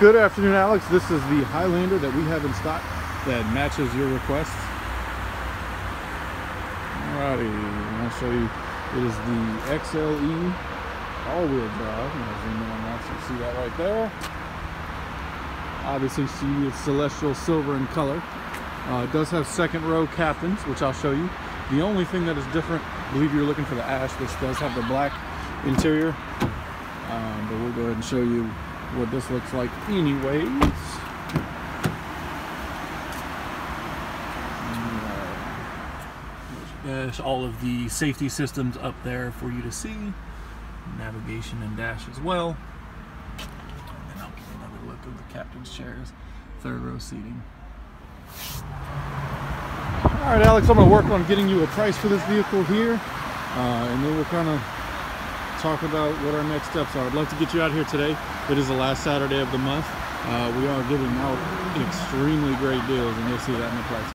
Good afternoon, Alex. This is the Highlander that we have in stock that matches your requests. Alrighty, I'll show you. It is the XLE all-wheel drive. I'm gonna zoom in on that so you see that right there. Obviously, see it's celestial silver in color. It does have second row captains, which I'll show you. The only thing that is different, I believe you're looking for the ash, which does have the black interior. But we'll go ahead and show you what this looks like anyways. There's all of the safety systems up there for you to see. Navigation and dash as well. And then I'll give another look of the captain's chairs. Third row seating. Alright, Alex, I'm going to work on getting you a price for this vehicle here. And then we'll kind of talk about what our next steps are. I'd love to get you out here today. It is the last Saturday of the month. We are giving out extremely great deals, and you'll see that in the price.